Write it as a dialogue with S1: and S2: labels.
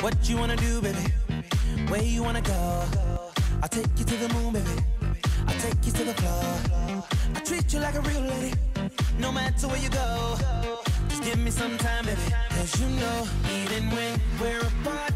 S1: What you wanna do, baby? Where you wanna go? I'll take you to the moon, baby. I'll take you to the floor. I treat you like a real lady, no matter where you go. Just give me some time, baby. 'Cause you know, even when we're apart,